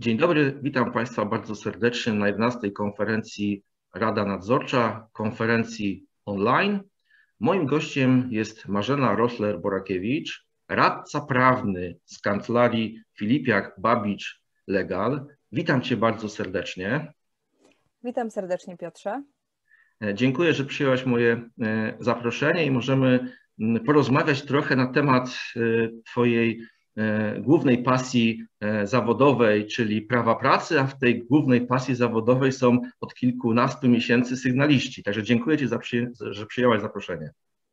Dzień dobry, witam Państwa bardzo serdecznie na 11. konferencji Rada Nadzorcza, konferencji online. Moim gościem jest Marzena Rossler-Borakiewicz, radca prawny z kancelarii Filipiak-Babicz Legal. Witam Cię bardzo serdecznie. Witam serdecznie, Piotrze. Dziękuję, że przyjęłaś moje zaproszenie i możemy porozmawiać trochę na temat Twojej głównej pasji zawodowej, czyli prawa pracy, a w tej głównej pasji zawodowej są od kilkunastu miesięcy sygnaliści. Także dziękuję Ci, że przyjęłaś zaproszenie.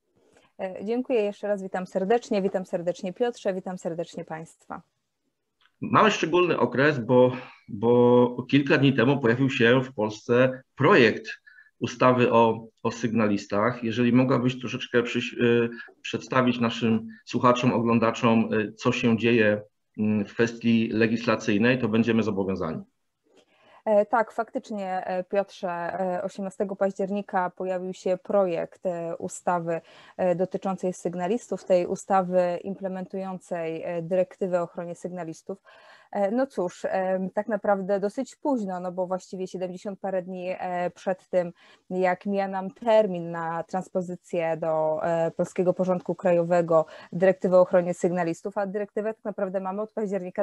Dziękuję jeszcze raz, witam serdecznie Piotrze, witam serdecznie Państwa. Mamy szczególny okres, bo kilka dni temu pojawił się w Polsce projekt ustawy o sygnalistach. Jeżeli mogłabyś troszeczkę przedstawić naszym słuchaczom, oglądaczom, co się dzieje w kwestii legislacyjnej, to będziemy zobowiązani. Tak, faktycznie, Piotrze, 18 października pojawił się projekt ustawy dotyczącej sygnalistów, tej ustawy implementującej dyrektywę o ochronie sygnalistów. No cóż, tak naprawdę dosyć późno, no bo właściwie 70 parę dni przed tym, jak mija nam termin na transpozycję do polskiego porządku krajowego dyrektywy o ochronie sygnalistów, a dyrektywę tak naprawdę mamy od października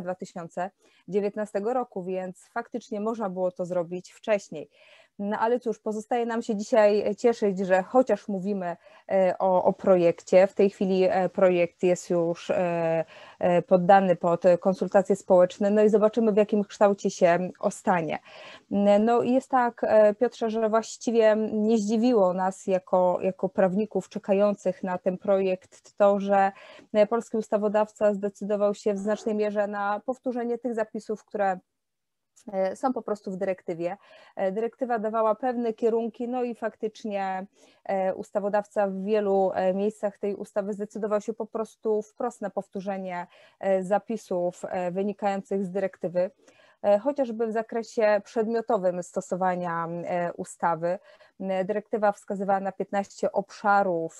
2019 roku, więc faktycznie można było to zrobić wcześniej. No ale cóż, pozostaje nam się dzisiaj cieszyć, że chociaż mówimy o projekcie, w tej chwili projekt jest już poddany pod konsultacje społeczne, no i zobaczymy, w jakim kształcie się ostanie. No i jest tak, Piotrze, że właściwie nie zdziwiło nas jako prawników czekających na ten projekt to, że polski ustawodawca zdecydował się w znacznej mierze na powtórzenie tych zapisów, które są po prostu w dyrektywie. Dyrektywa dawała pewne kierunki, no i faktycznie ustawodawca w wielu miejscach tej ustawy zdecydował się po prostu wprost na powtórzenie zapisów wynikających z dyrektywy, chociażby w zakresie przedmiotowym stosowania ustawy. Dyrektywa wskazywała na 15 obszarów,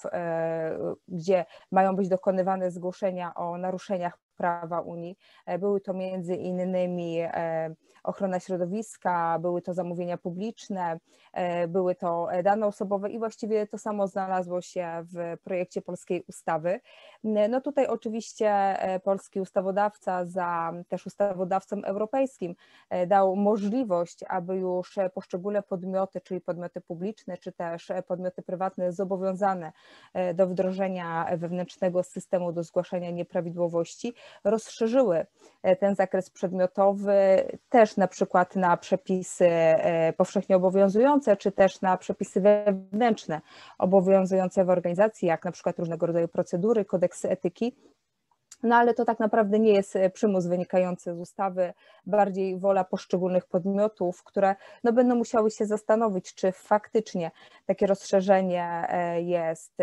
gdzie mają być dokonywane zgłoszenia o naruszeniach prawa Unii. Były to między innymi ochrona środowiska, były to zamówienia publiczne, były to dane osobowe i właściwie to samo znalazło się w projekcie polskiej ustawy. No tutaj oczywiście polski ustawodawca za też ustawodawcą europejskim dał możliwość, aby już poszczególne podmioty, czyli podmioty publiczne, czy też podmioty prywatne zobowiązane do wdrożenia wewnętrznego systemu do zgłaszania nieprawidłowości rozszerzyły ten zakres przedmiotowy też na przykład na przepisy powszechnie obowiązujące, czy też na przepisy wewnętrzne obowiązujące w organizacji, jak na przykład różnego rodzaju procedury, kodeksy etyki. No ale to tak naprawdę nie jest przymus wynikający z ustawy, bardziej wola poszczególnych podmiotów, które no będą musiały się zastanowić, czy faktycznie takie rozszerzenie jest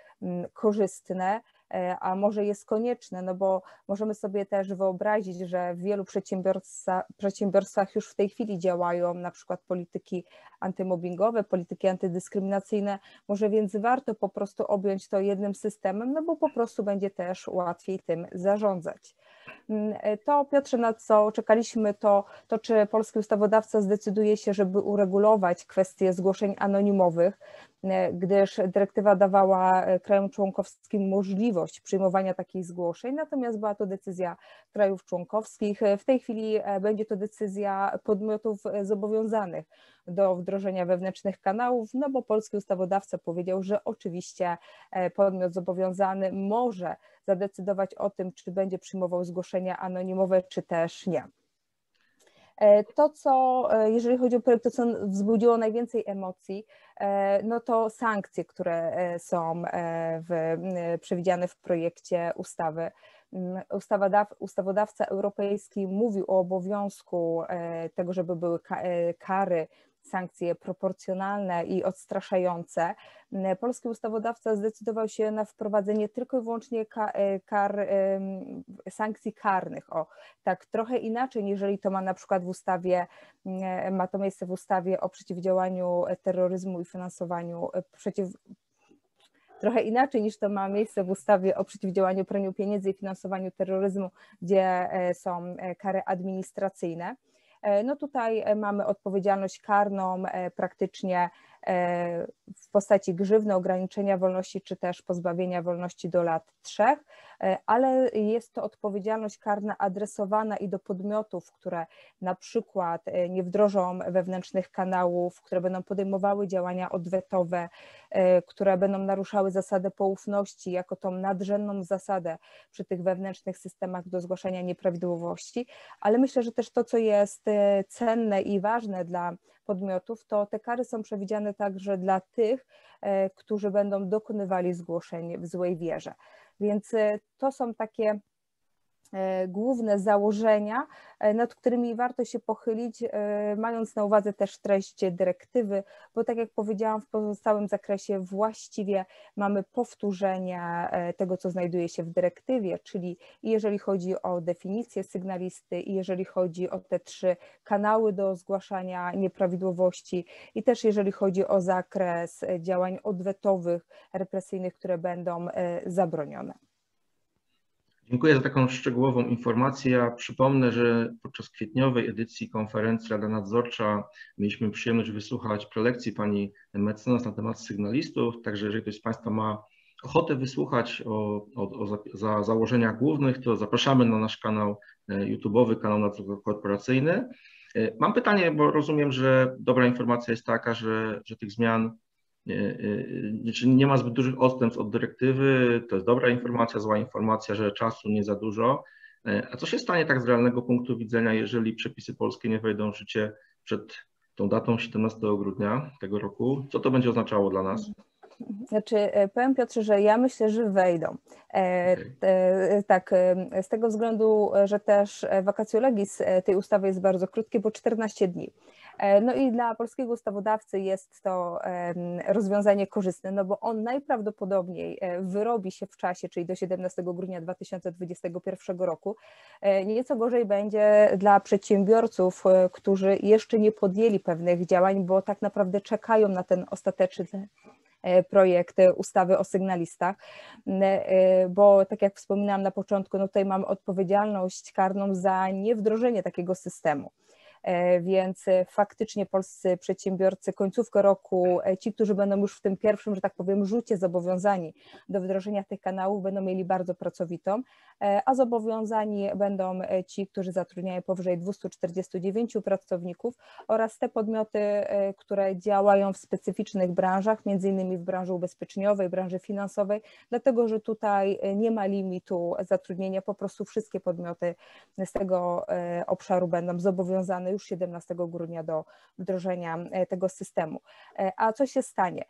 korzystne, a może jest konieczne, no bo możemy sobie też wyobrazić, że w wielu przedsiębiorstwach już w tej chwili działają na przykład polityki antymobbingowe, polityki antydyskryminacyjne, może więc warto po prostu objąć to jednym systemem, no bo po prostu będzie też łatwiej tym zarządzać. To, Piotrze, na co czekaliśmy, to czy polski ustawodawca zdecyduje się, żeby uregulować kwestię zgłoszeń anonimowych, gdyż dyrektywa dawała krajom członkowskim możliwość przyjmowania takich zgłoszeń, natomiast była to decyzja krajów członkowskich. W tej chwili będzie to decyzja podmiotów zobowiązanych do wdrożenia wewnętrznych kanałów, no bo polski ustawodawca powiedział, że oczywiście podmiot zobowiązany może zadecydować o tym, czy będzie przyjmował zgłoszenia anonimowe, czy też nie. To, co, jeżeli chodzi o projekt, to co wzbudziło najwięcej emocji, no to sankcje, które są przewidziane w projekcie ustawy. Ustawodawca europejski mówił o obowiązku tego, żeby były kary, sankcje proporcjonalne i odstraszające. Polski ustawodawca zdecydował się na wprowadzenie tylko i wyłącznie sankcji karnych. O, tak trochę inaczej, niżeli to ma na przykład w ustawie, ma to miejsce w ustawie o przeciwdziałaniu terroryzmu i finansowaniu trochę inaczej niż to ma miejsce w ustawie o przeciwdziałaniu praniu pieniędzy i finansowaniu terroryzmu, gdzie są kary administracyjne. No tutaj mamy odpowiedzialność karną praktycznie w postaci grzywny, ograniczenia wolności czy też pozbawienia wolności do lat 3, ale jest to odpowiedzialność karna adresowana i do podmiotów, które na przykład nie wdrożą wewnętrznych kanałów, które będą podejmowały działania odwetowe, które będą naruszały zasadę poufności jako tą nadrzędną zasadę przy tych wewnętrznych systemach do zgłaszania nieprawidłowości, ale myślę, że też to, co jest cenne i ważne dla podmiotów, to te kary są przewidziane także dla tych, którzy będą dokonywali zgłoszeń w złej wierze. Więc to są takie główne założenia, nad którymi warto się pochylić, mając na uwadze też treść dyrektywy, bo tak jak powiedziałam, w pozostałym zakresie właściwie mamy powtórzenie tego, co znajduje się w dyrektywie, czyli jeżeli chodzi o definicję sygnalisty i jeżeli chodzi o te 3 kanały do zgłaszania nieprawidłowości i też jeżeli chodzi o zakres działań odwetowych, represyjnych, które będą zabronione. Dziękuję za taką szczegółową informację. Ja przypomnę, że podczas kwietniowej edycji konferencji Rada Nadzorcza mieliśmy przyjemność wysłuchać prelekcji pani mecenas na temat sygnalistów, także jeżeli ktoś z Państwa ma ochotę wysłuchać o założeniach głównych, to zapraszamy na nasz kanał YouTube'owy, kanał Nadzór Korporacyjny. Mam pytanie, bo rozumiem, że dobra informacja jest taka, że tych zmian nie ma zbyt dużych odstępstw od dyrektywy, to jest dobra informacja, zła informacja, że czasu nie za dużo. A co się stanie tak z realnego punktu widzenia, jeżeli przepisy polskie nie wejdą w życie przed tą datą 17 grudnia tego roku? Co to będzie oznaczało dla nas? Znaczy, powiem Piotrze, że ja myślę, że wejdą. Tak, z tego względu, że też vacatio legis tej ustawy jest bardzo krótkie, bo 14 dni. No i dla polskiego ustawodawcy jest to rozwiązanie korzystne, no bo on najprawdopodobniej wyrobi się w czasie, czyli do 17 grudnia 2021 roku. Nieco gorzej będzie dla przedsiębiorców, którzy jeszcze nie podjęli pewnych działań, bo tak naprawdę czekają na ten ostateczny projekt ustawy o sygnalistach, bo tak jak wspominałam na początku, no tutaj mamy odpowiedzialność karną za niewdrożenie takiego systemu. Więc faktycznie polscy przedsiębiorcy końcówkę roku, ci, którzy będą już w tym pierwszym, że tak powiem, rzucie zobowiązani do wdrożenia tych kanałów, będą mieli bardzo pracowitą, a zobowiązani będą ci, którzy zatrudniają powyżej 249 pracowników oraz te podmioty, które działają w specyficznych branżach, między innymi w branży ubezpieczeniowej, branży finansowej, dlatego że tutaj nie ma limitu zatrudnienia, po prostu wszystkie podmioty z tego obszaru będą zobowiązane już 17 grudnia do wdrożenia tego systemu. A co się stanie?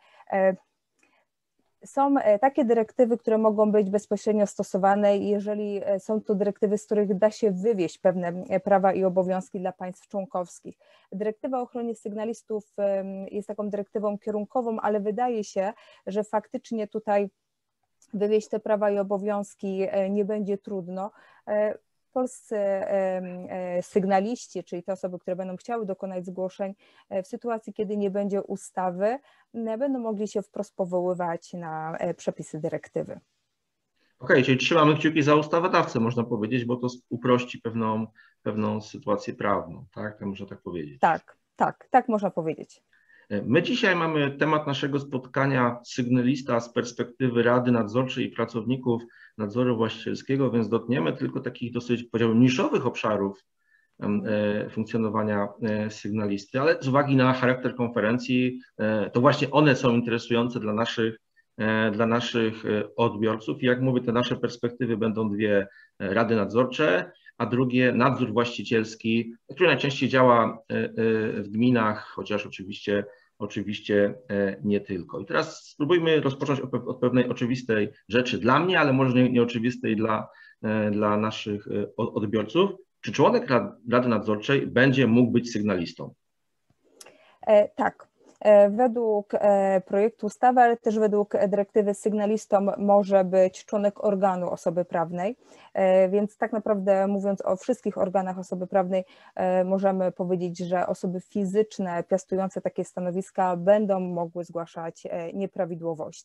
Są takie dyrektywy, które mogą być bezpośrednio stosowane, jeżeli są to dyrektywy, z których da się wywieźć pewne prawa i obowiązki dla państw członkowskich. Dyrektywa o ochronie sygnalistów jest taką dyrektywą kierunkową, ale wydaje się, że faktycznie tutaj wywieźć te prawa i obowiązki nie będzie trudno. Polscy sygnaliści, czyli te osoby, które będą chciały dokonać zgłoszeń, w sytuacji, kiedy nie będzie ustawy, będą mogli się wprost powoływać na przepisy dyrektywy. Okej, czyli trzymamy kciuki za ustawodawcę, można powiedzieć, bo to uprości pewną sytuację prawną, tak? Można tak powiedzieć. Tak można powiedzieć. My dzisiaj mamy temat naszego spotkania sygnalista z perspektywy Rady Nadzorczej i pracowników nadzoru właścicielskiego, więc dotkniemy tylko takich dosyć, powiedziałbym, niszowych obszarów funkcjonowania sygnalisty, ale z uwagi na charakter konferencji, to właśnie one są interesujące dla naszych odbiorców. I jak mówię, te nasze perspektywy będą 2 rady nadzorcze, a drugie nadzór właścicielski, który najczęściej działa w gminach, chociaż oczywiście nie tylko. I teraz spróbujmy rozpocząć od pewnej oczywistej rzeczy dla mnie, ale może nieoczywistej dla naszych odbiorców. Czy członek Rady Nadzorczej będzie mógł być sygnalistą? Tak. Według projektu ustawy, ale też według dyrektywy sygnalistą może być członek organu osoby prawnej, więc tak naprawdę mówiąc o wszystkich organach osoby prawnej możemy powiedzieć, że osoby fizyczne piastujące takie stanowiska będą mogły zgłaszać nieprawidłowości.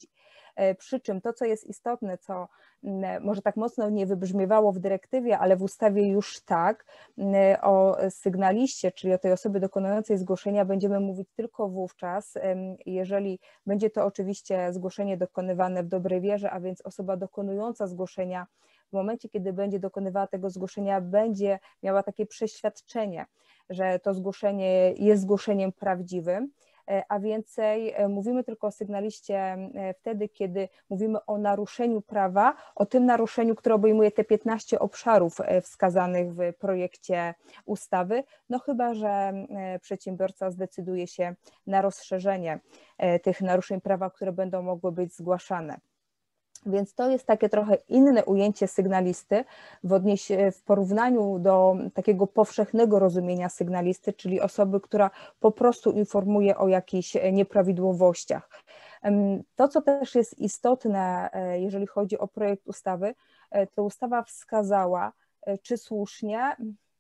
Przy czym to, co jest istotne, co może tak mocno nie wybrzmiewało w dyrektywie, ale w ustawie już tak, o sygnaliście, czyli o tej osobie dokonującej zgłoszenia będziemy mówić tylko wówczas, jeżeli będzie to oczywiście zgłoszenie dokonywane w dobrej wierze, a więc osoba dokonująca zgłoszenia w momencie, kiedy będzie dokonywała tego zgłoszenia, będzie miała takie przeświadczenie, że to zgłoszenie jest zgłoszeniem prawdziwym, a więcej mówimy tylko o sygnaliście wtedy, kiedy mówimy o naruszeniu prawa, o tym naruszeniu, które obejmuje te 15 obszarów wskazanych w projekcie ustawy, no chyba że przedsiębiorca zdecyduje się na rozszerzenie tych naruszeń prawa, które będą mogły być zgłaszane. Więc to jest takie trochę inne ujęcie sygnalisty w porównaniu do takiego powszechnego rozumienia sygnalisty, czyli osoby, która po prostu informuje o jakichś nieprawidłowościach. To, co też jest istotne, jeżeli chodzi o projekt ustawy, to ustawa wskazała, czy słusznie,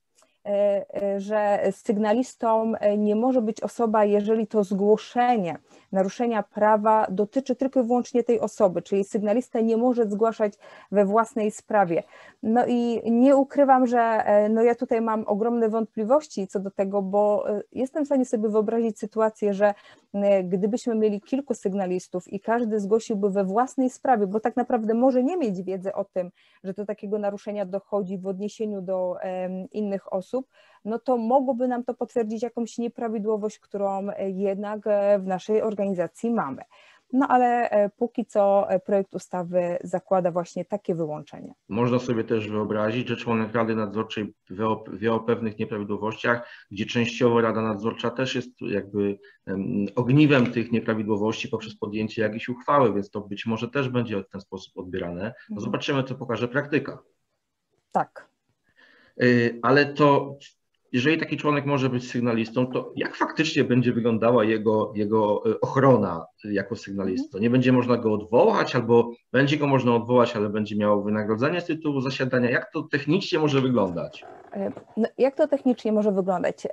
że sygnalistą nie może być osoba, jeżeli to zgłoszenie naruszenia prawa dotyczy tylko i wyłącznie tej osoby, czyli sygnalista nie może zgłaszać we własnej sprawie. No i nie ukrywam, że no ja tutaj mam ogromne wątpliwości co do tego, bo jestem w stanie sobie wyobrazić sytuację, że gdybyśmy mieli kilku sygnalistów i każdy zgłosiłby we własnej sprawie, bo tak naprawdę może nie mieć wiedzy o tym, że do takiego naruszenia dochodzi w odniesieniu do innych osób, no to mogłoby nam to potwierdzić jakąś nieprawidłowość, którą jednak w naszej organizacji mamy. No ale póki co projekt ustawy zakłada właśnie takie wyłączenie. Można sobie też wyobrazić, że członek Rady Nadzorczej wie o pewnych nieprawidłowościach, gdzie częściowo Rada Nadzorcza też jest jakby ogniwem tych nieprawidłowości poprzez podjęcie jakiejś uchwały, więc to być może też będzie w ten sposób odbierane. No zobaczymy, co pokaże praktyka. Tak. Ale to, jeżeli taki członek może być sygnalistą, to jak faktycznie będzie wyglądała jego ochrona jako sygnalisty? Nie będzie można go odwołać, albo będzie go można odwołać, ale będzie miał wynagrodzenie z tytułu zasiadania. Jak to technicznie może wyglądać? No, jak to technicznie może wyglądać?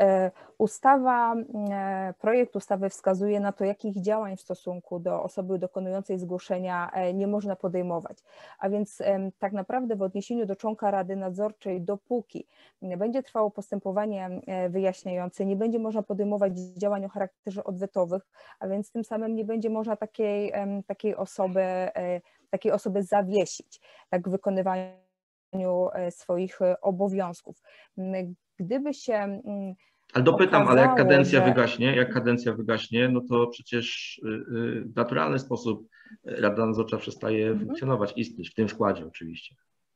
Projekt ustawy wskazuje na to, jakich działań w stosunku do osoby dokonującej zgłoszenia nie można podejmować. A więc tak naprawdę w odniesieniu do członka Rady Nadzorczej, dopóki będzie trwało postępowanie wyjaśniające, nie będzie można podejmować działań o charakterze odwetowych, a więc tym samym nie będzie można takiej osoby zawiesić, tak w wykonywaniu swoich obowiązków. Gdyby się Ale dopytam, okazało, ale jak że... kadencja wygaśnie, no to przecież w naturalny sposób Rada Nadzorcza przestaje funkcjonować, istnieć, w tym składzie oczywiście.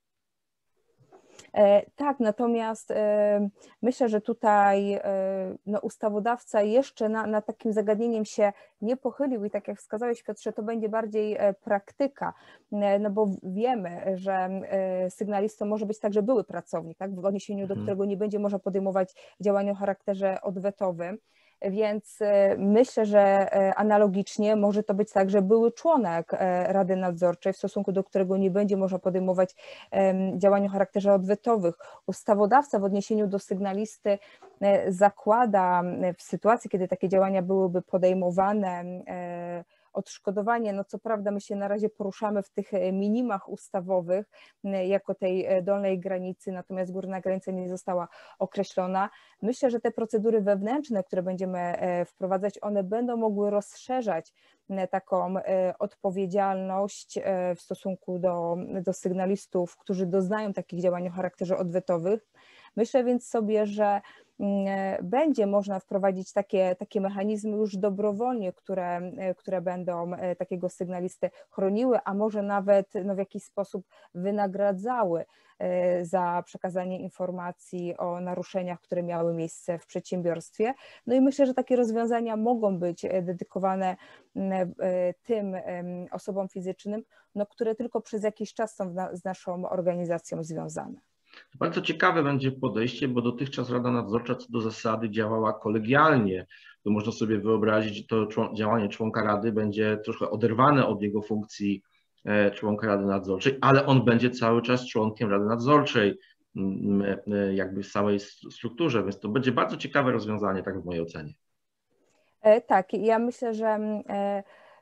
Tak, natomiast myślę, że tutaj no, ustawodawca jeszcze nad takim zagadnieniem się nie pochylił i tak jak wskazałeś, Piotrze, to będzie bardziej praktyka, no bo wiemy, że sygnalistą może być także były pracownik, tak, w odniesieniu do którego nie będzie można podejmować działań o charakterze odwetowym. Więc myślę, że analogicznie może to być także były członek Rady Nadzorczej, w stosunku do którego nie będzie można podejmować działań o charakterze odwetowych. Ustawodawca w odniesieniu do sygnalisty zakłada w sytuacji, kiedy takie działania byłyby podejmowane, odszkodowanie, no co prawda my się na razie poruszamy w tych minimach ustawowych jako tej dolnej granicy, natomiast górna granica nie została określona. Myślę, że te procedury wewnętrzne, które będziemy wprowadzać, one będą mogły rozszerzać taką odpowiedzialność w stosunku do sygnalistów, którzy doznają takich działań o charakterze odwetowych. Myślę więc sobie, że będzie można wprowadzić takie mechanizmy już dobrowolnie, które będą takiego sygnalistę chroniły, a może nawet no, w jakiś sposób wynagradzały za przekazanie informacji o naruszeniach, które miały miejsce w przedsiębiorstwie. No i myślę, że takie rozwiązania mogą być dedykowane tym osobom fizycznym, no, które tylko przez jakiś czas są z naszą organizacją związane. Bardzo ciekawe będzie podejście, bo dotychczas Rada Nadzorcza co do zasady działała kolegialnie. To można sobie wyobrazić, że to działanie członka Rady będzie trochę oderwane od jego funkcji członka Rady Nadzorczej, ale on będzie cały czas członkiem Rady Nadzorczej, jakby w całej strukturze, więc to będzie bardzo ciekawe rozwiązanie, tak w mojej ocenie. Tak, ja myślę, że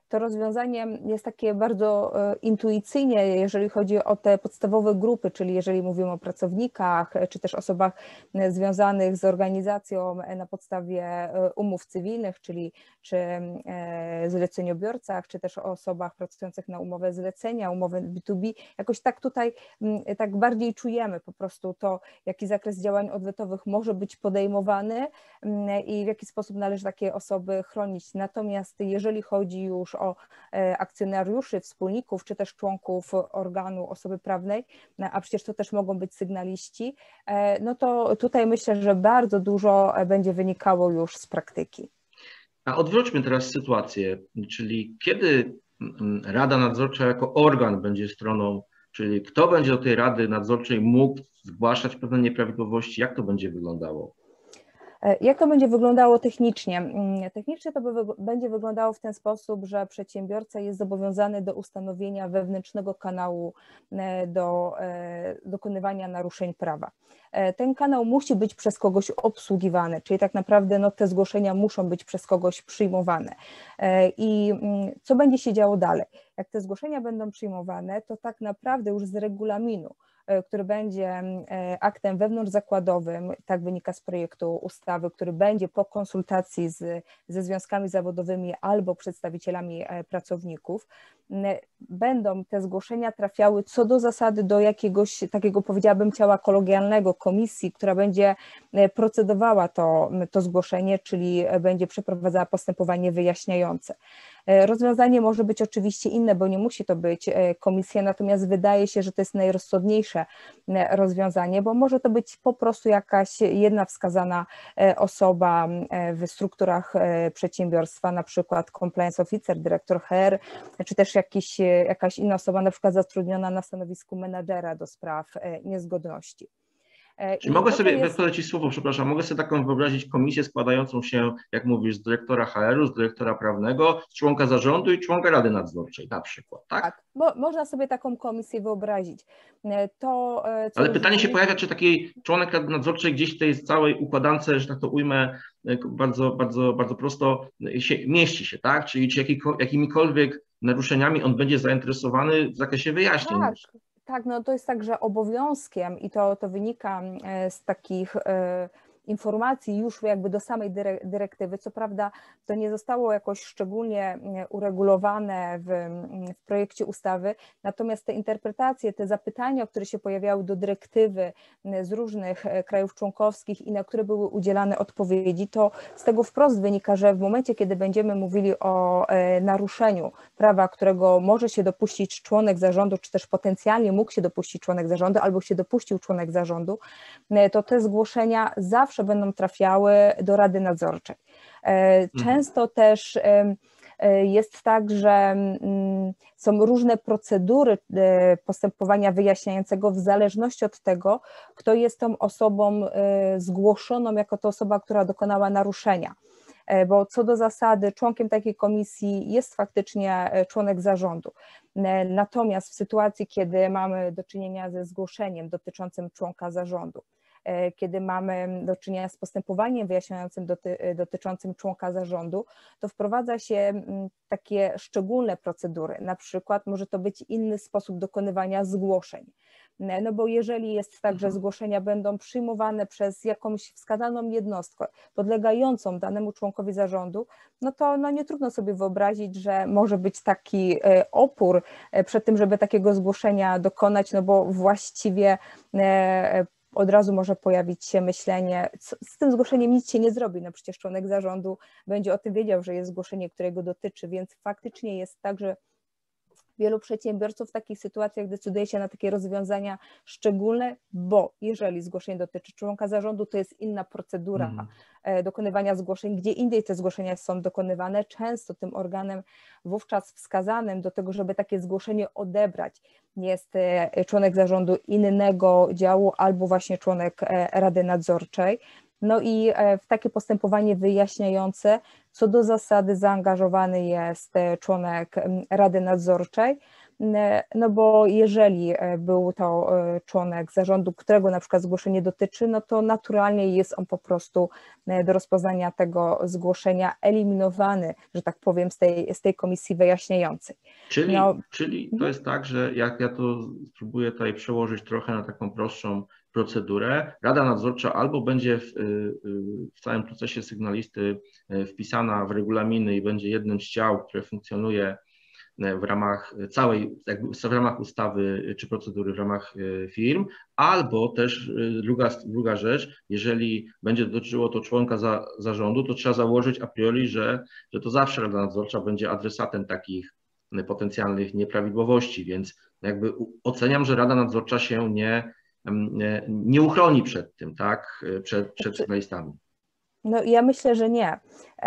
to rozwiązanie jest takie bardzo intuicyjnie, jeżeli chodzi o te podstawowe grupy, czyli jeżeli mówimy o pracownikach, czy też osobach związanych z organizacją na podstawie umów cywilnych, czyli czy zleceniobiorcach, czy też o osobach pracujących na umowę zlecenia, umowę B2B. Jakoś tak tutaj tak bardziej czujemy po prostu to, jaki zakres działań odwetowych może być podejmowany i w jaki sposób należy takie osoby chronić. Natomiast jeżeli chodzi już o akcjonariuszy, wspólników, czy też członków organu osoby prawnej, a przecież to też mogą być sygnaliści, no to tutaj myślę, że bardzo dużo będzie wynikało już z praktyki. A odwróćmy teraz sytuację, czyli kiedy Rada Nadzorcza jako organ będzie stroną, czyli kto będzie do tej Rady Nadzorczej mógł zgłaszać pewne nieprawidłowości, jak to będzie wyglądało? Jak to będzie wyglądało technicznie? Technicznie to będzie wyglądało w ten sposób, że przedsiębiorca jest zobowiązany do ustanowienia wewnętrznego kanału do dokonywania naruszeń prawa. Ten kanał musi być przez kogoś obsługiwany, czyli tak naprawdę no, te zgłoszenia muszą być przez kogoś przyjmowane. I co będzie się działo dalej? Jak te zgłoszenia będą przyjmowane, to tak naprawdę już z regulaminu, który będzie aktem wewnątrzzakładowym, tak wynika z projektu ustawy, który będzie po konsultacji ze związkami zawodowymi albo przedstawicielami pracowników, będą te zgłoszenia trafiały co do zasady do jakiegoś takiego, powiedziałabym, ciała kolegialnego, komisji, która będzie procedowała to zgłoszenie, czyli będzie przeprowadzała postępowanie wyjaśniające. Rozwiązanie może być oczywiście inne, bo nie musi to być komisja, natomiast wydaje się, że to jest najrozsądniejsze rozwiązanie, bo może to być po prostu jakaś jedna wskazana osoba w strukturach przedsiębiorstwa, na przykład compliance officer, dyrektor HR, czy też jakaś inna osoba, na przykład zatrudniona na stanowisku menadżera do spraw niezgodności. Czy mogę sobie, wkładać Ci słowo, przepraszam, mogę sobie taką wyobrazić komisję składającą się, jak mówisz, z dyrektora HR-u, z dyrektora prawnego, z członka zarządu i członka Rady Nadzorczej na przykład, tak? Tak, można sobie taką komisję wyobrazić. Ale pytanie się pojawia, czy taki członek Rady Nadzorczej gdzieś w tej całej układance, że tak to ujmę bardzo, bardzo, bardzo prosto, mieści się, tak? Czyli czy jakimikolwiek naruszeniami on będzie zainteresowany w zakresie wyjaśnień. Tak, no to jest tak, że obowiązkiem i to wynika z takich informacji już jakby do samej dyrektywy, co prawda to nie zostało jakoś szczególnie uregulowane w projekcie ustawy, natomiast te interpretacje, te zapytania, które się pojawiały do dyrektywy z różnych krajów członkowskich i na które były udzielane odpowiedzi, to z tego wprost wynika, że w momencie, kiedy będziemy mówili o naruszeniu prawa, którego może się dopuścić członek zarządu, czy też potencjalnie mógł się dopuścić członek zarządu, albo się dopuścił członek zarządu, to te zgłoszenia zawsze będą trafiały do Rady Nadzorczej. Często też jest tak, że są różne procedury postępowania wyjaśniającego w zależności od tego, kto jest tą osobą zgłoszoną jako ta osoba, która dokonała naruszenia. Bo co do zasady członkiem takiej komisji jest faktycznie członek zarządu. Natomiast w sytuacji, kiedy mamy do czynienia ze zgłoszeniem dotyczącym członka zarządu, kiedy mamy do czynienia z postępowaniem wyjaśniającym dotyczącym członka zarządu, to wprowadza się takie szczególne procedury, na przykład może to być inny sposób dokonywania zgłoszeń. No bo jeżeli jest tak, że zgłoszenia będą przyjmowane przez jakąś wskazaną jednostkę podlegającą danemu członkowi zarządu, no to nie trudno sobie wyobrazić, że może być taki opór przed tym, żeby takiego zgłoszenia dokonać, no bo właściwie od razu może pojawić się myślenie, z tym zgłoszeniem nic się nie zrobi, no przecież członek zarządu będzie o tym wiedział, że jest zgłoszenie, którego dotyczy, więc faktycznie jest tak, że wielu przedsiębiorców w takich sytuacjach decyduje się na takie rozwiązania szczególne, bo jeżeli zgłoszenie dotyczy członka zarządu, to jest inna procedura dokonywania zgłoszeń, gdzie indziej te zgłoszenia są dokonywane. Często tym organem wówczas wskazanym do tego, żeby takie zgłoszenie odebrać, jest członek zarządu innego działu albo właśnie członek Rady Nadzorczej. No i w takie postępowanie wyjaśniające co do zasady zaangażowany jest członek Rady Nadzorczej, no bo jeżeli był to członek zarządu, którego na przykład zgłoszenie dotyczy, no to naturalnie jest on po prostu do rozpoznania tego zgłoszenia eliminowany, że tak powiem, z tej komisji wyjaśniającej. Czyli to jest tak, że jak ja to spróbuję tutaj przełożyć trochę na taką prostszą procedurę, Rada Nadzorcza albo będzie w całym procesie sygnalisty wpisana w regulaminy i będzie jednym z ciał, które funkcjonuje w ramach w ramach ustawy czy procedury w ramach firm, albo też druga rzecz, jeżeli będzie dotyczyło to członka zarządu, to trzeba założyć a priori, że to zawsze Rada Nadzorcza będzie adresatem takich potencjalnych nieprawidłowości, więc jakby oceniam, że Rada Nadzorcza się nie uchroni przed tym, tak, przed sygnalistami. No ja myślę, że nie,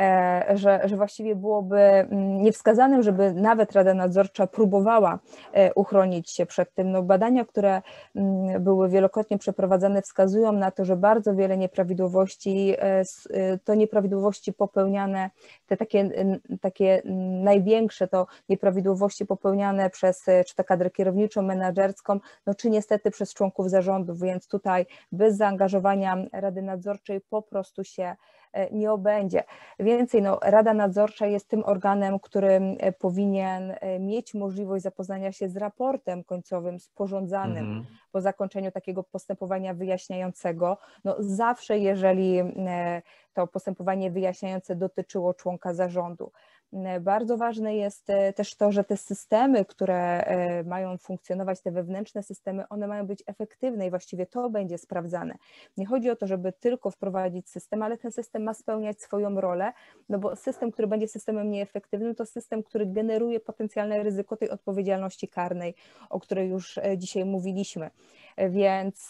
że właściwie byłoby niewskazanym, żeby nawet Rada Nadzorcza próbowała uchronić się przed tym. No badania, które były wielokrotnie przeprowadzane, wskazują na to, że bardzo wiele nieprawidłowości to nieprawidłowości popełniane, te takie największe to nieprawidłowości popełniane przez czy to kadrę kierowniczą, menedżerską, no czy niestety przez członków zarządu, więc tutaj bez zaangażowania Rady Nadzorczej po prostu się nie obędzie. Więcej, no, Rada Nadzorcza jest tym organem, który powinien mieć możliwość zapoznania się z raportem końcowym sporządzanym po zakończeniu takiego postępowania wyjaśniającego. No, zawsze, jeżeli to postępowanie wyjaśniające dotyczyło członka zarządu. Bardzo ważne jest też to, że te systemy, które mają funkcjonować, te wewnętrzne systemy, one mają być efektywne i właściwie to będzie sprawdzane. Nie chodzi o to, żeby tylko wprowadzić system, ale ten system ma spełniać swoją rolę, no bo system, który będzie systemem nieefektywnym, to system, który generuje potencjalne ryzyko tej odpowiedzialności karnej, o której już dzisiaj mówiliśmy. Więc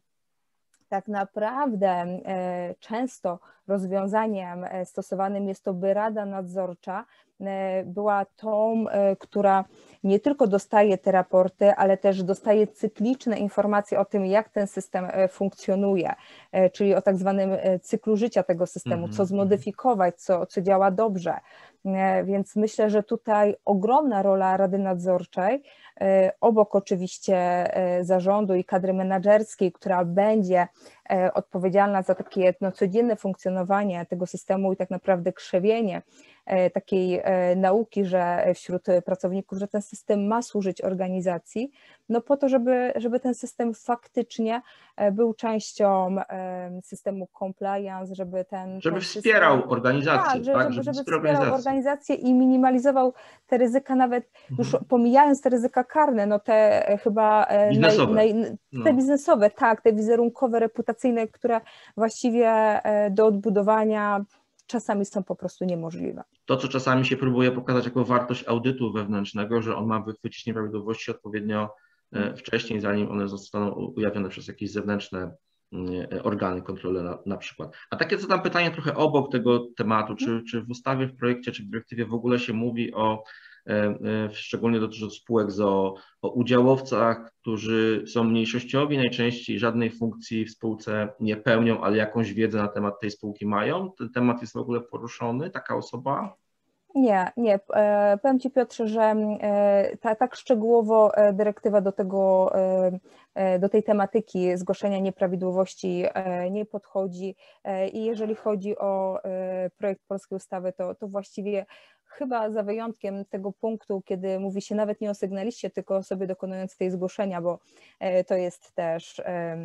tak naprawdę często rozwiązaniem stosowanym jest to, by Rada Nadzorcza była tą, która nie tylko dostaje te raporty, ale też dostaje cykliczne informacje o tym, jak ten system funkcjonuje, czyli o tak zwanym cyklu życia tego systemu, co zmodyfikować, co działa dobrze. Więc myślę, że tutaj ogromna rola Rady Nadzorczej, obok oczywiście zarządu i kadry menedżerskiej, która będzie odpowiedzialna za takie codzienne funkcjonowanie tego systemu i tak naprawdę krzewienie takiej nauki, że wśród pracowników, że ten system ma służyć organizacji, no po to, żeby ten system faktycznie był częścią systemu compliance, żeby ten wspierał system, organizację, tak, żeby wspierał organizację i minimalizował te ryzyka, nawet już pomijając te ryzyka karne, no te chyba biznesowe. Te biznesowe, tak, te wizerunkowe, reputacyjne, które właściwie do odbudowania czasami są po prostu niemożliwe. To, co czasami się próbuje pokazać jako wartość audytu wewnętrznego, że on ma wychwycić nieprawidłowości odpowiednio wcześniej, zanim one zostaną ujawnione przez jakieś zewnętrzne organy kontrolne na przykład. A takie zadam pytanie trochę obok tego tematu, czy w ustawie, w projekcie, czy w dyrektywie w ogóle się mówi szczególnie dotyczy spółek o udziałowcach, którzy są mniejszościowi, najczęściej żadnej funkcji w spółce nie pełnią, ale jakąś wiedzę na temat tej spółki mają? Ten temat jest w ogóle poruszony, taka osoba? Nie. Powiem Ci, Piotrze, że tak szczegółowo dyrektywa do tej tematyki zgłoszenia nieprawidłowości nie podchodzi i jeżeli chodzi o projekt polskiej ustawy, to właściwie chyba za wyjątkiem tego punktu, kiedy mówi się nawet nie o sygnaliście, tylko o osobie dokonującej zgłoszenia, bo to jest też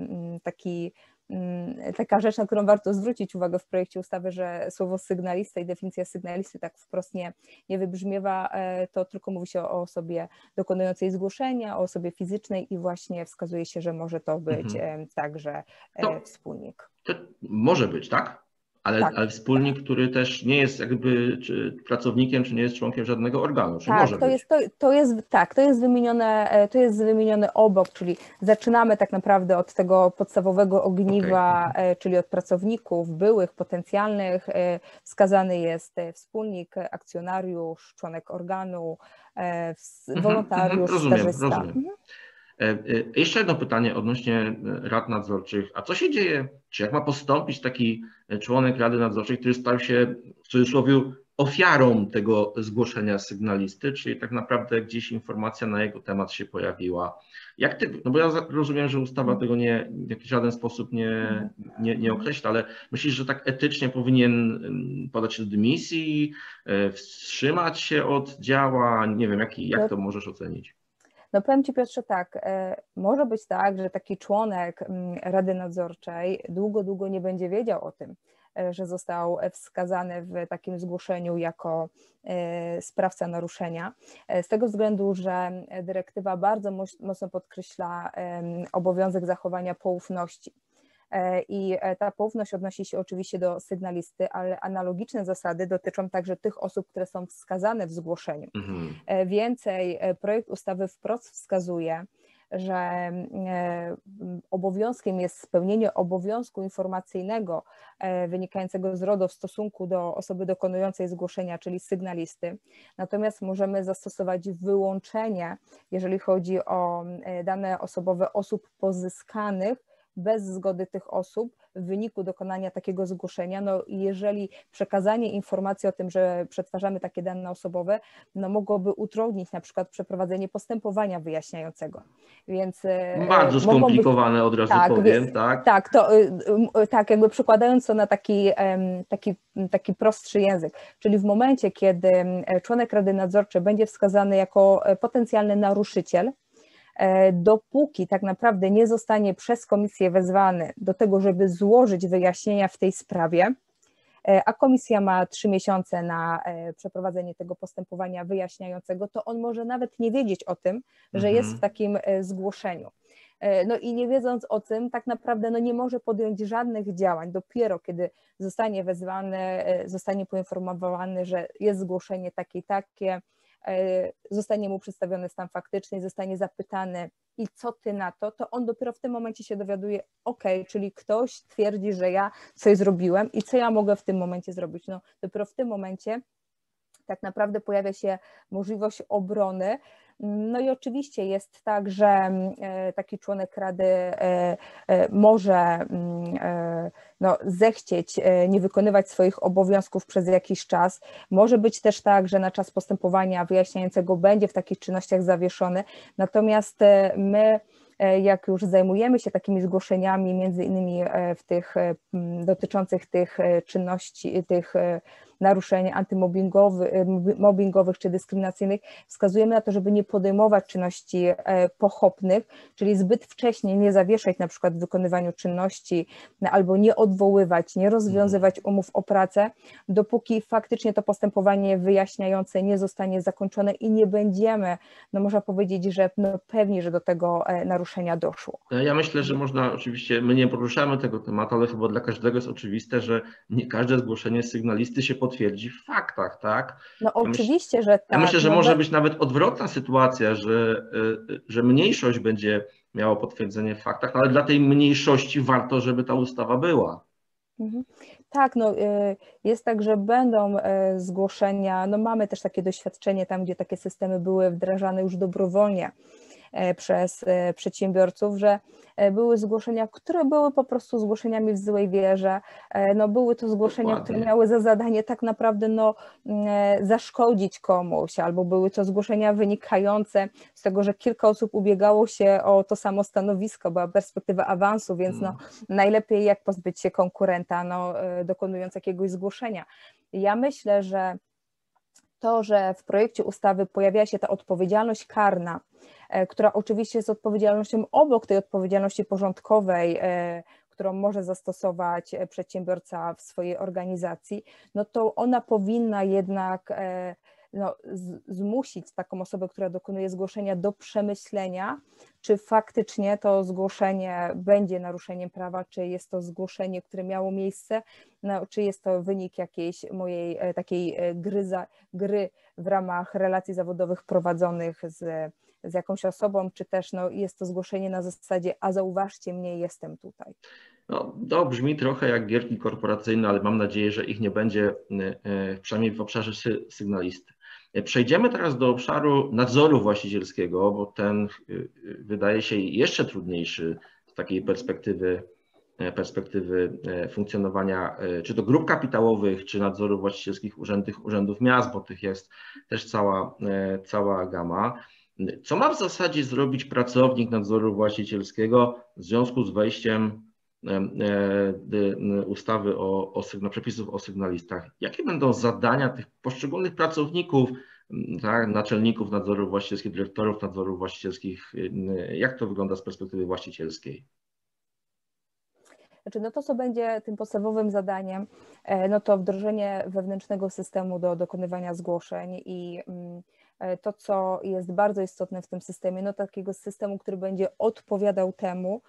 taka rzecz, na którą warto zwrócić uwagę w projekcie ustawy, że słowo sygnalista i definicja sygnalisty tak wprost nie wybrzmiewa, to tylko mówi się o osobie dokonującej zgłoszenia, o osobie fizycznej i właśnie wskazuje się, że może to być także wspólnik. To może być, tak? Ale wspólnik, który też nie jest jakby pracownikiem, czy nie jest członkiem żadnego organu, czy może być? To jest wymienione obok, czyli zaczynamy tak naprawdę od tego podstawowego ogniwa, czyli od pracowników byłych, potencjalnych, wskazany jest wspólnik, akcjonariusz, członek organu, wolontariusz, stażysta. Rozumiem. Jeszcze jedno pytanie odnośnie rad nadzorczych. A co się dzieje, czy jak ma postąpić taki członek Rady Nadzorczej, który stał się w cudzysłowie ofiarą tego zgłoszenia sygnalisty, czyli tak naprawdę gdzieś informacja na jego temat się pojawiła. Jak ty, no bo ja rozumiem, że ustawa tego w żaden sposób nie określa, ale myślisz, że tak etycznie powinien podać się do dymisji, wstrzymać się od działań, nie wiem, jak to możesz ocenić? No powiem Ci, Piotrze, tak, może być tak, że taki członek Rady Nadzorczej długo nie będzie wiedział o tym, że został wskazany w takim zgłoszeniu jako sprawca naruszenia, z tego względu, że dyrektywa bardzo mocno podkreśla obowiązek zachowania poufności. I ta poufność odnosi się oczywiście do sygnalisty, ale analogiczne zasady dotyczą także tych osób, które są wskazane w zgłoszeniu. Więcej, projekt ustawy wprost wskazuje, że obowiązkiem jest spełnienie obowiązku informacyjnego wynikającego z RODO w stosunku do osoby dokonującej zgłoszenia, czyli sygnalisty. Natomiast możemy zastosować wyłączenie, jeżeli chodzi o dane osobowe osób pozyskanych bez zgody tych osób w wyniku dokonania takiego zgłoszenia. No, jeżeli przekazanie informacji o tym, że przetwarzamy takie dane osobowe, no, mogłoby utrudnić na przykład przeprowadzenie postępowania wyjaśniającego. Więc bardzo skomplikowane, od razu powiem, tak? Tak, tak, jakby przekładając to na taki prostszy język, czyli w momencie, kiedy członek Rady Nadzorczej będzie wskazany jako potencjalny naruszyciel, dopóki tak naprawdę nie zostanie przez komisję wezwany do tego, żeby złożyć wyjaśnienia w tej sprawie, a komisja ma 3 miesiące na przeprowadzenie tego postępowania wyjaśniającego, to on może nawet nie wiedzieć o tym, że jest w takim zgłoszeniu. No i nie wiedząc o tym, tak naprawdę no nie może podjąć żadnych działań. Dopiero kiedy zostanie wezwany, zostanie poinformowany, że jest zgłoszenie takie i takie, zostanie mu przedstawiony stan faktyczny, zostanie zapytany i co ty na to, to on dopiero w tym momencie się dowiaduje, czyli ktoś twierdzi, że ja coś zrobiłem i co ja mogę w tym momencie zrobić. No dopiero w tym momencie tak naprawdę pojawia się możliwość obrony. No i oczywiście jest tak, że taki członek Rady może zechcieć nie wykonywać swoich obowiązków przez jakiś czas. Może być też tak, że na czas postępowania wyjaśniającego będzie w takich czynnościach zawieszony, natomiast my, jak już zajmujemy się takimi zgłoszeniami, między innymi dotyczących tych czynności, tych naruszeń antymobbingowych czy dyskryminacyjnych, wskazujemy na to, żeby nie podejmować czynności pochopnych, czyli zbyt wcześnie nie zawieszać na przykład w wykonywaniu czynności albo nie odwoływać, nie rozwiązywać umów o pracę, dopóki faktycznie to postępowanie wyjaśniające nie zostanie zakończone i nie będziemy, no można powiedzieć, że pewni, że do tego naruszenia doszło. Ja myślę, że można, oczywiście, my nie poruszamy tego tematu, ale chyba dla każdego jest oczywiste, że nie każde zgłoszenie sygnalisty się potwierdzi w faktach, tak? No oczywiście, że tak. Ja myślę, że może być nawet odwrotna sytuacja, że mniejszość będzie miała potwierdzenie w faktach, ale dla tej mniejszości warto, żeby ta ustawa była. Tak, jest tak, że będą zgłoszenia, mamy też takie doświadczenie tam, gdzie takie systemy były wdrażane już dobrowolnie przez przedsiębiorców, że były zgłoszenia, które były po prostu zgłoszeniami w złej wierze, były to zgłoszenia, Dokładnie. które miały za zadanie tak naprawdę zaszkodzić komuś, albo były to zgłoszenia wynikające z tego, że kilka osób ubiegało się o to samo stanowisko, była perspektywa awansu, więc najlepiej jak pozbyć się konkurenta, dokonując jakiegoś zgłoszenia. Ja myślę, że to, że w projekcie ustawy pojawia się ta odpowiedzialność karna, która oczywiście jest odpowiedzialnością obok tej odpowiedzialności porządkowej, którą może zastosować przedsiębiorca w swojej organizacji, to ona powinna jednak zmusić taką osobę, która dokonuje zgłoszenia, do przemyślenia, czy faktycznie to zgłoszenie będzie naruszeniem prawa, czy jest to zgłoszenie, które miało miejsce, czy jest to wynik jakiejś mojej takiej gry w ramach relacji zawodowych prowadzonych z jakąś osobą, czy też jest to zgłoszenie na zasadzie, a zauważcie mnie, jestem tutaj. To brzmi trochę jak gierki korporacyjne, ale mam nadzieję, że ich nie będzie, przynajmniej w obszarze sygnalisty. Przejdziemy teraz do obszaru nadzoru właścicielskiego, bo ten wydaje się jeszcze trudniejszy z takiej perspektywy funkcjonowania czy to grup kapitałowych, czy nadzoru właścicielskich urzędów miast, bo tych jest też cała gama. Co ma w zasadzie zrobić pracownik nadzoru właścicielskiego w związku z wejściem ustawy przepisów o sygnalistach? Jakie będą zadania tych poszczególnych pracowników, tak, naczelników nadzoru właścicielskiego, dyrektorów nadzorów właścicielskich? Jak to wygląda z perspektywy właścicielskiej? Znaczy, no to, co będzie tym podstawowym zadaniem, no to wdrożenie wewnętrznego systemu do dokonywania zgłoszeń i to, co jest bardzo istotne w tym systemie, no takiego systemu, który będzie odpowiadał temu,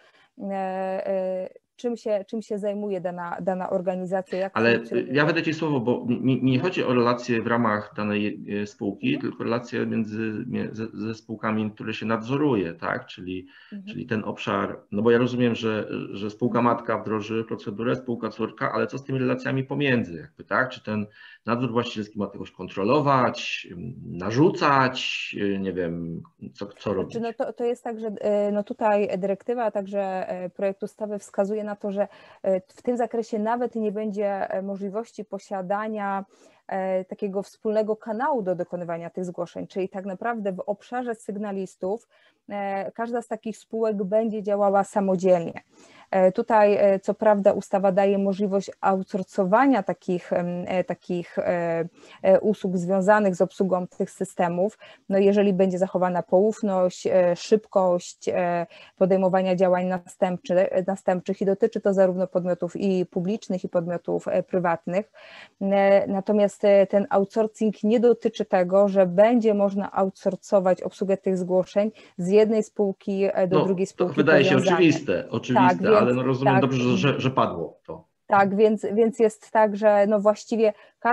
czym się zajmuje dana organizacja, jak Ale funkcjonuje. ja wejdę Ci słowo, bo mi nie chodzi o relacje w ramach danej spółki, tylko relacje ze spółkami, które się nadzoruje, tak? Czyli ten obszar, no bo ja rozumiem, że spółka matka wdroży procedurę, spółka córka, ale co z tymi relacjami pomiędzy, jakby, tak? Czy ten nadzór właścicielski ma kogoś kontrolować, narzucać, nie wiem, co robić? Znaczy, no to jest tak, że no tutaj dyrektywa, a także projekt ustawy wskazuje na to, że w tym zakresie nawet nie będzie możliwości posiadania takiego wspólnego kanału do dokonywania tych zgłoszeń, czyli tak naprawdę w obszarze sygnalistów każda z takich spółek będzie działała samodzielnie. Tutaj co prawda ustawa daje możliwość outsourcowania takich usług związanych z obsługą tych systemów, no jeżeli będzie zachowana poufność, szybkość podejmowania działań następczych i dotyczy to zarówno podmiotów i publicznych, i podmiotów prywatnych. Natomiast ten outsourcing nie dotyczy tego, że będzie można outsourcować obsługę tych zgłoszeń z jednej spółki do drugiej spółki. To wydaje się powiązanie. oczywiste, Tak, ale no rozumiem dobrze, że padło to. Tak, więc jest tak, że no właściwie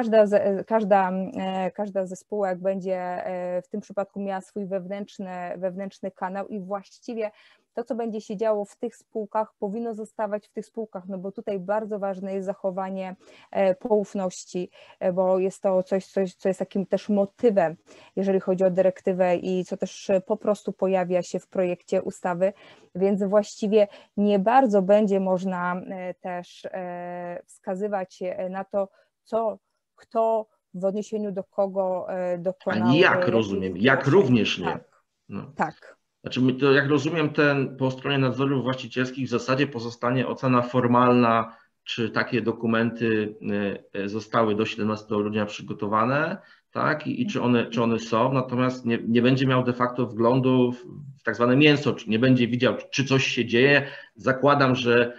każda ze spółek będzie w tym przypadku miała swój wewnętrzny kanał i właściwie to, co będzie się działo w tych spółkach, powinno zostawać w tych spółkach, no bo tutaj bardzo ważne jest zachowanie poufności, bo jest to coś, co jest takim też motywem, jeżeli chodzi o dyrektywę i co też po prostu pojawia się w projekcie ustawy, więc właściwie nie bardzo będzie można też wskazywać na to, kto w odniesieniu do kogo dokonał. Ani jak, rozumiem, jak również nie. Tak, no. Tak. Znaczy, to jak rozumiem, po stronie nadzorów właścicielskich w zasadzie pozostanie ocena formalna, czy takie dokumenty zostały do 17 grudnia przygotowane, tak, i czy one są, natomiast nie będzie miał de facto wglądu w tak zwane mięso, czy nie będzie widział, czy coś się dzieje. Zakładam,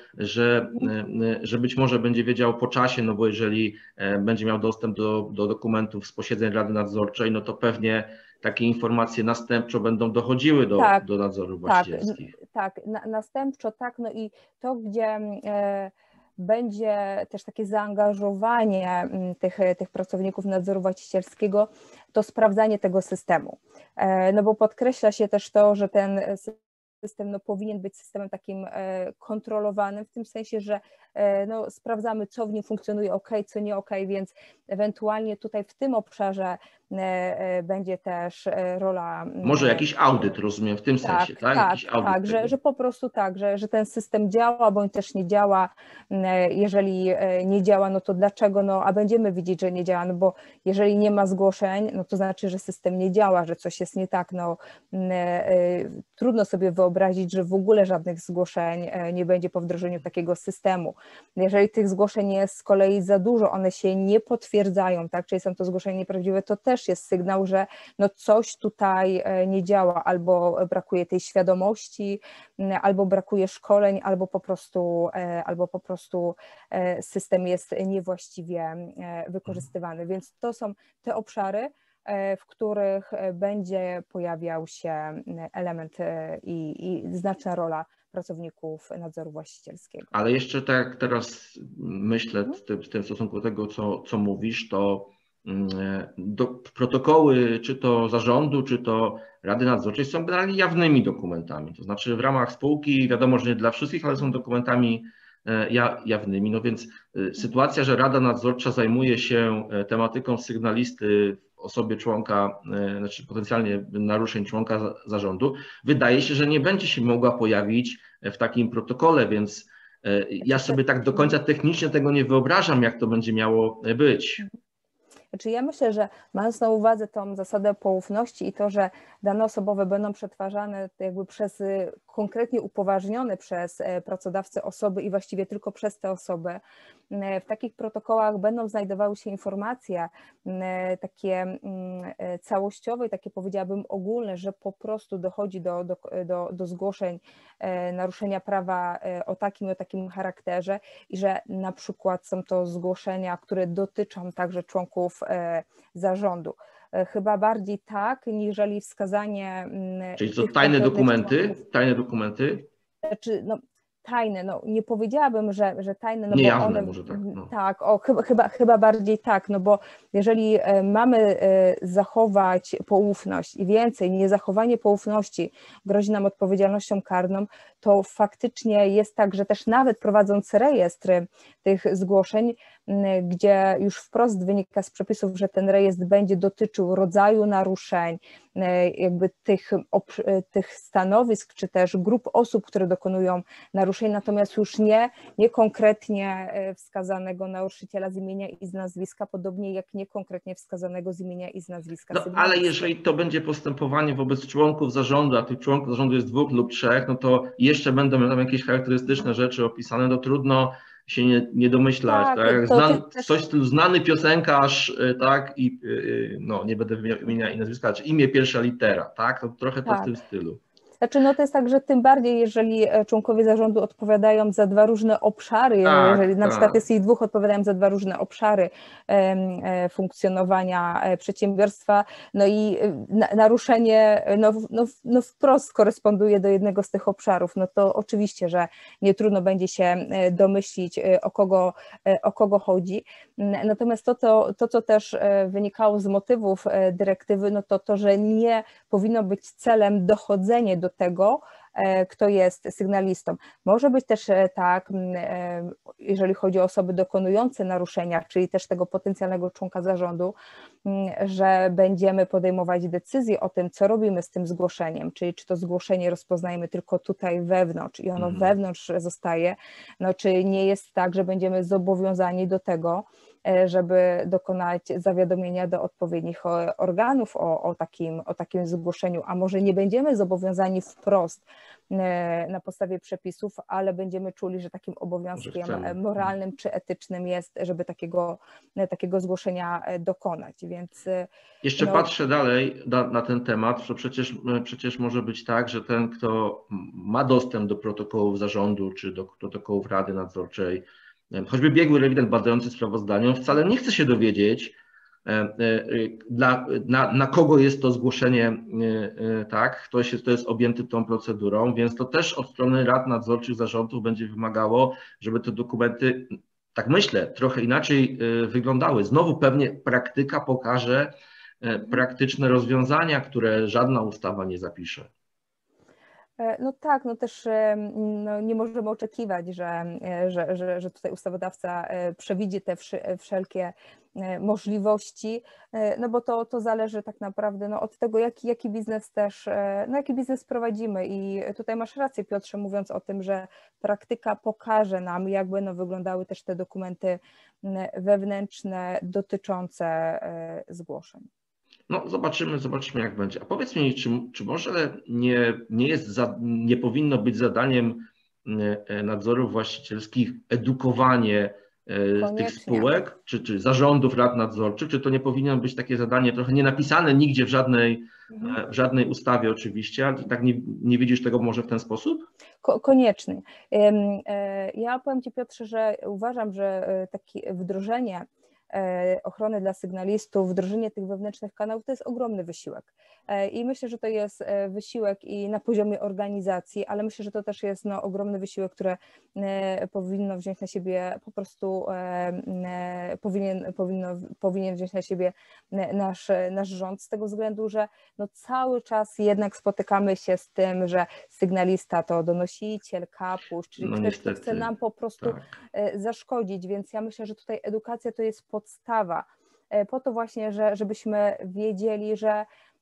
że być może będzie wiedział po czasie, no bo jeżeli będzie miał dostęp do dokumentów z posiedzeń Rady Nadzorczej, no to pewnie takie informacje następczo będą dochodziły do nadzorów właścicielskich. Tak, następczo tak, no i to, gdzie będzie też takie zaangażowanie tych pracowników nadzoru właścicielskiego, to sprawdzanie tego systemu. No bo podkreśla się też to, że ten system no, powinien być systemem takim kontrolowanym, w tym sensie, że no, sprawdzamy, co w nim funkcjonuje ok, co nie ok, więc ewentualnie tutaj w tym obszarze będzie też rola... Może jakiś audyt, rozumiem, w tym sensie, tak? Tak, że po prostu tak, że ten system działa, bądź też nie działa. Jeżeli nie działa, no to dlaczego? No, a będziemy widzieć, że nie działa, no bo jeżeli nie ma zgłoszeń, no to znaczy, że system nie działa, że coś jest nie tak. No, trudno sobie wyobrazić, że w ogóle żadnych zgłoszeń nie będzie po wdrożeniu takiego systemu. Jeżeli tych zgłoszeń jest z kolei za dużo, one się nie potwierdzają, tak, czyli są to zgłoszenia nieprawdziwe, to też jest sygnał, że no coś tutaj nie działa, albo brakuje tej świadomości, albo brakuje szkoleń, albo po prostu system jest niewłaściwie wykorzystywany. Więc to są te obszary, w których będzie pojawiał się element i znaczna rola pracowników nadzoru właścicielskiego. Ale jeszcze tak teraz myślę w tym stosunku do tego, co mówisz, to protokoły czy to zarządu, czy to Rady Nadzorczej są generalnie jawnymi dokumentami. To znaczy w ramach spółki wiadomo, że nie dla wszystkich, ale są dokumentami jawnymi. No więc sytuacja, że Rada Nadzorcza zajmuje się tematyką sygnalisty osobie członka, znaczy potencjalnie naruszeń członka zarządu, wydaje się, że nie będzie się mogła pojawić w takim protokole, więc ja sobie tak do końca technicznie tego nie wyobrażam, jak to będzie miało być. Znaczy ja myślę, że mając na uwadze tą zasadę poufności i to, że dane osobowe będą przetwarzane jakby przez konkretnie upoważnione przez pracodawcę osoby i właściwie tylko przez te osoby, w takich protokołach będą znajdowały się informacje takie całościowe, takie powiedziałabym ogólne, że po prostu dochodzi do zgłoszeń naruszenia prawa o takim charakterze i że na przykład są to zgłoszenia, które dotyczą także członków zarządu. Chyba bardziej tak, niżeli wskazanie. Czyli to tajne dokumenty? Tajne dokumenty? Znaczy, no, tajne, no nie powiedziałabym, że tajne, no niejawne, bo one, może tak. No. Tak, chyba bardziej tak, no bo jeżeli mamy zachować poufność i więcej, niezachowanie poufności grozi nam odpowiedzialnością karną, to faktycznie jest tak, że też nawet prowadząc rejestr tych zgłoszeń, gdzie już wprost wynika z przepisów, że ten rejestr będzie dotyczył rodzaju naruszeń, jakby tych stanowisk, czy też grup osób, które dokonują naruszeń, natomiast już nie konkretnie wskazanego naruszyciela z imienia i z nazwiska, podobnie jak nie konkretnie wskazanego z imienia i z nazwiska. No, ale jeżeli to będzie postępowanie wobec członków zarządu, a tych członków zarządu jest 2 lub 3, no to jeszcze będą tam jakieś charakterystyczne rzeczy opisane, no trudno się nie domyślać, tak? Coś w stylu znany piosenkarz, tak, i no nie będę wymieniał imienia i nazwiska, czy imię pierwsza litera, tak, to trochę to w tym stylu. Znaczy, no to jest tak, że tym bardziej, jeżeli członkowie zarządu odpowiadają za 2 różne obszary, jeżeli na przykład jest ich 2, odpowiadają za 2 różne obszary funkcjonowania przedsiębiorstwa, no i naruszenie no wprost koresponduje do jednego z tych obszarów, no to oczywiście, że nie trudno będzie się domyślić, o kogo chodzi. Natomiast to, co też wynikało z motywów dyrektywy, no to, że nie powinno być celem dochodzenie do tego, kto jest sygnalistą. Może być też tak, jeżeli chodzi o osoby dokonujące naruszenia, czyli też tego potencjalnego członka zarządu, że będziemy podejmować decyzję o tym, co robimy z tym zgłoszeniem, czyli czy to zgłoszenie rozpoznajemy tylko tutaj wewnątrz i ono wewnątrz zostaje, no czy nie jest tak, że będziemy zobowiązani do tego, żeby dokonać zawiadomienia do odpowiednich organów o takim zgłoszeniu, a może nie będziemy zobowiązani wprost na podstawie przepisów, ale będziemy czuli, że takim obowiązkiem moralnym czy etycznym jest, żeby takiego zgłoszenia dokonać. Więc jeszcze patrzę dalej na ten temat, że przecież może być tak, że ten, kto ma dostęp do protokołów zarządu czy do protokołów Rady Nadzorczej, choćby biegły rewident badający sprawozdanie, wcale nie chce się dowiedzieć, na kogo jest to zgłoszenie, tak, kto jest objęty tą procedurą, więc to też od strony rad nadzorczych zarządów będzie wymagało, żeby te dokumenty, tak myślę, trochę inaczej wyglądały. Znowu pewnie praktyka pokaże praktyczne rozwiązania, które żadna ustawa nie zapisze. No tak, no też no nie możemy oczekiwać, że tutaj ustawodawca przewidzi te wszelkie możliwości, no bo to zależy tak naprawdę no od tego, jaki biznes też, no jaki biznes prowadzimy i tutaj masz rację, Piotrze, mówiąc o tym, że praktyka pokaże nam, jak będą wyglądały też te dokumenty wewnętrzne dotyczące zgłoszeń. No zobaczymy jak będzie. A powiedz mi, czy może nie powinno być zadaniem nadzorów właścicielskich edukowanie tych spółek, czy zarządów rad nadzorczych, czy to nie powinno być takie zadanie trochę nie napisane nigdzie w żadnej ustawie oczywiście, ale tak nie widzisz tego może w ten sposób? Koniecznie. Ja powiem Ci, Piotrze, że uważam, że takie wdrożenie ochrony dla sygnalistów, wdrożenie tych wewnętrznych kanałów to jest ogromny wysiłek i myślę, że to jest wysiłek i na poziomie organizacji, ale myślę, że to też jest no, ogromny wysiłek, który powinno wziąć na siebie po prostu powinien wziąć na siebie nasz rząd z tego względu, że no, cały czas jednak spotykamy się z tym, że sygnalista to donosiciel, kapuś, czyli no, ktoś, kto chce nam po prostu zaszkodzić, więc ja myślę, że tutaj edukacja to jest podstawa po to właśnie, żebyśmy wiedzieli, że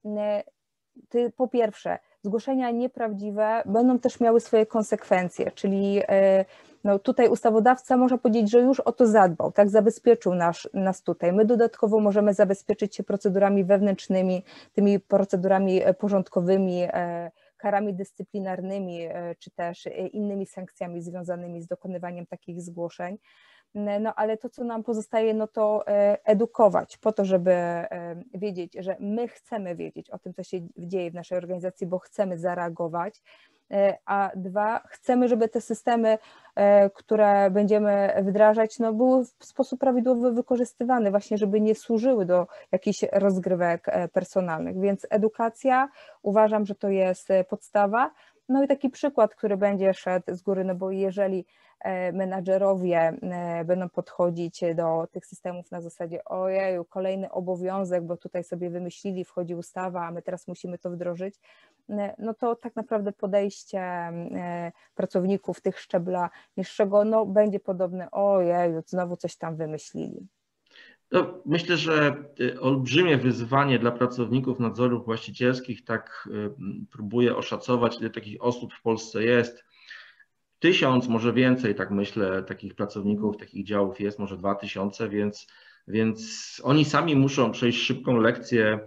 po pierwsze, zgłoszenia nieprawdziwe będą też miały swoje konsekwencje, czyli no tutaj ustawodawca można powiedzieć, że już o to zadbał, tak, zabezpieczył nas tutaj. My dodatkowo możemy zabezpieczyć się procedurami wewnętrznymi, tymi procedurami porządkowymi, karami dyscyplinarnymi, czy też innymi sankcjami związanymi z dokonywaniem takich zgłoszeń. No ale to, co nam pozostaje, no to edukować po to, żeby wiedzieć, że my chcemy wiedzieć o tym, co się dzieje w naszej organizacji, bo chcemy zareagować, a dwa, chcemy, żeby te systemy, które będziemy wdrażać, no były w sposób prawidłowy wykorzystywane, właśnie żeby nie służyły do jakichś rozgrywek personalnych, więc edukacja, uważam, że to jest podstawa. No i taki przykład, który będzie szedł z góry, no bo jeżeli menadżerowie będą podchodzić do tych systemów na zasadzie ojeju, kolejny obowiązek, bo tutaj sobie wymyślili, wchodzi ustawa, a my teraz musimy to wdrożyć, no to tak naprawdę podejście pracowników tych szczebla niższego no będzie podobne, ojeju, znowu coś tam wymyślili. No, myślę, że olbrzymie wyzwanie dla pracowników nadzorów właścicielskich, tak próbuję oszacować, ile takich osób w Polsce jest. 1000, może więcej, tak myślę, takich pracowników, takich działów jest, może 2000, więc oni sami muszą przejść szybką lekcję,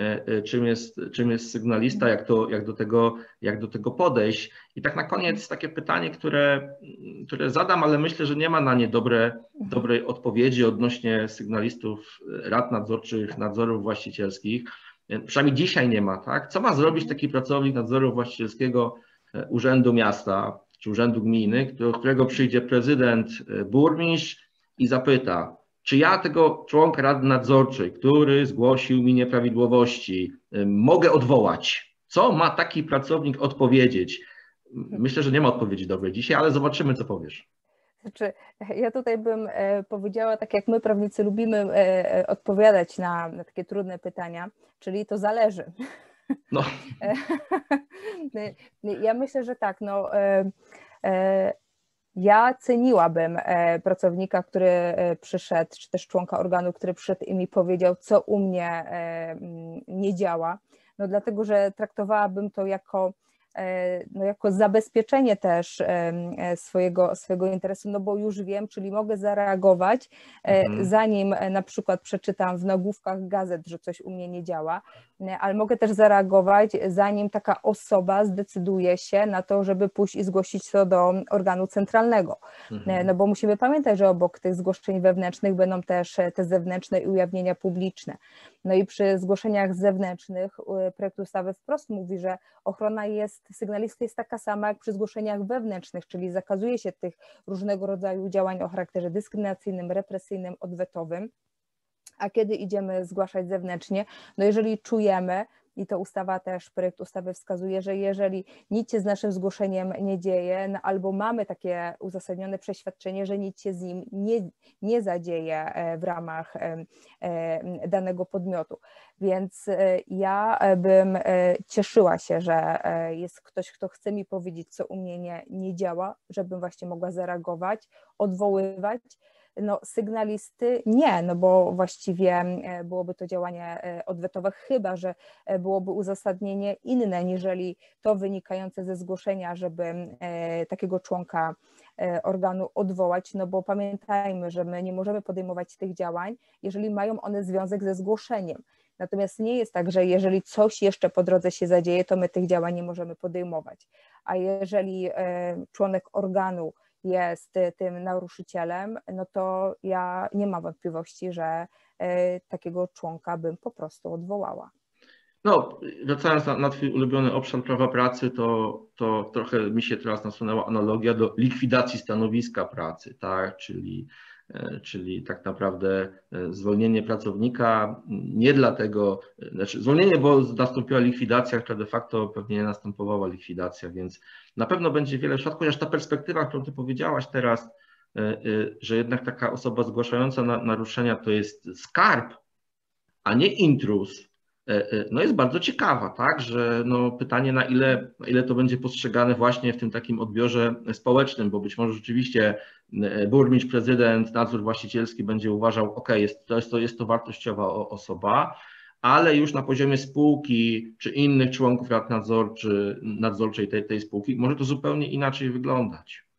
czym jest sygnalista, jak do tego podejść. I tak na koniec takie pytanie, które zadam, ale myślę, że nie ma na nie dobrej odpowiedzi odnośnie sygnalistów, rad nadzorczych, nadzorów właścicielskich. Przynajmniej dzisiaj nie ma, tak? Co ma zrobić taki pracownik nadzoru właścicielskiego Urzędu Miasta czy Urzędu Gminy, do którego przyjdzie prezydent, burmistrz i zapyta, czy ja tego członka Rady Nadzorczej, który zgłosił mi nieprawidłowości, mogę odwołać? Co ma taki pracownik odpowiedzieć? Myślę, że nie ma odpowiedzi dobrej dzisiaj, ale zobaczymy, co powiesz. Znaczy, ja tutaj bym powiedziała, tak jak my prawnicy lubimy odpowiadać na takie trudne pytania, czyli to zależy. No. Ja myślę, że tak, no, ja ceniłabym pracownika, który przyszedł, czy też członka organu, który przyszedł i mi powiedział, co u mnie nie działa, no dlatego, że traktowałabym to jako zabezpieczenie też swojego interesu, no bo już wiem, czyli mogę zareagować, zanim na przykład przeczytam w nagłówkach gazet, że coś u mnie nie działa, ale mogę też zareagować, zanim taka osoba zdecyduje się na to, żeby pójść i zgłosić to do organu centralnego. No bo musimy pamiętać, że obok tych zgłoszeń wewnętrznych będą też te zewnętrzne i ujawnienia publiczne. No i przy zgłoszeniach zewnętrznych projekt ustawy wprost mówi, że ochrona sygnalisty jest taka sama jak przy zgłoszeniach wewnętrznych, czyli zakazuje się tych różnego rodzaju działań o charakterze dyskryminacyjnym, represyjnym, odwetowym. A kiedy idziemy zgłaszać zewnętrznie, no jeżeli czujemy, i to ustawa też, projekt ustawy wskazuje, że jeżeli nic się z naszym zgłoszeniem nie dzieje, no albo mamy takie uzasadnione przeświadczenie, że nic się z nim nie zadzieje w ramach danego podmiotu. Więc ja bym cieszyła się, że jest ktoś, kto chce mi powiedzieć, co u mnie nie działa, żebym właśnie mogła zareagować, odwoływać. No, sygnalisty nie, no bo właściwie byłoby to działanie odwetowe, chyba że byłoby uzasadnienie inne, niżeli to wynikające ze zgłoszenia, żeby takiego członka organu odwołać, no bo pamiętajmy, że my nie możemy podejmować tych działań, jeżeli mają one związek ze zgłoszeniem. Natomiast nie jest tak, że jeżeli coś jeszcze po drodze się zadzieje, to my tych działań nie możemy podejmować. A jeżeli członek organu jest tym naruszycielem, no to ja nie mam wątpliwości, że takiego członka bym po prostu odwołała. No, wracając na twój ulubiony obszar prawa pracy, to trochę mi się teraz nasunęła analogia do likwidacji stanowiska pracy, tak? Czyli tak naprawdę zwolnienie pracownika nie dlatego, znaczy zwolnienie, bo nastąpiła likwidacja, która de facto pewnie nie następowała likwidacja, więc na pewno będzie wiele przypadków, chociaż ta perspektywa, którą ty powiedziałaś teraz, że jednak taka osoba zgłaszająca naruszenia to jest skarb, a nie intruz, no jest bardzo ciekawa, tak, że no pytanie na ile to będzie postrzegane właśnie w tym takim odbiorze społecznym, bo być może rzeczywiście burmistrz, prezydent, nadzór właścicielski będzie uważał, ok, jest to wartościowa osoba, ale już na poziomie spółki czy innych członków rad nadzorczej tej spółki może to zupełnie inaczej wyglądać.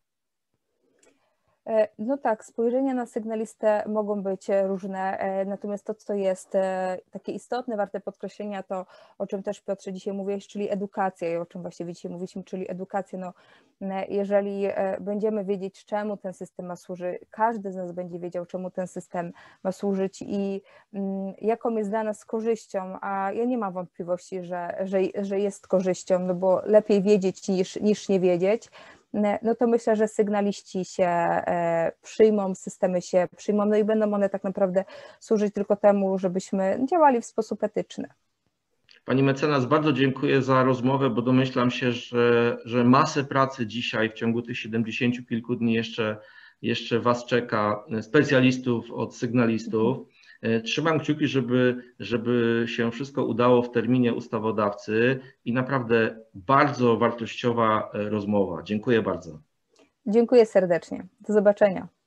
No tak, spojrzenia na sygnalistę mogą być różne, natomiast to, co jest takie istotne, warte podkreślenia, to o czym też Piotrze dzisiaj mówiłeś, czyli edukacja i o czym właściwie dzisiaj mówiliśmy, czyli edukacja. No, jeżeli będziemy wiedzieć, czemu ten system ma służyć, każdy z nas będzie wiedział, czemu ten system ma służyć i jaką jest dla nas korzyścią, a ja nie mam wątpliwości, że jest korzyścią, no bo lepiej wiedzieć niż nie wiedzieć, no to myślę, że sygnaliści się przyjmą, systemy się przyjmą, no i będą one tak naprawdę służyć tylko temu, żebyśmy działali w sposób etyczny. Pani mecenas, bardzo dziękuję za rozmowę, bo domyślam się, że masę pracy dzisiaj w ciągu tych 70 kilku dni jeszcze Was czeka, specjalistów od sygnalistów. Trzymam kciuki, żeby się wszystko udało w terminie ustawodawcy i naprawdę bardzo wartościowa rozmowa. Dziękuję bardzo. Dziękuję serdecznie. Do zobaczenia.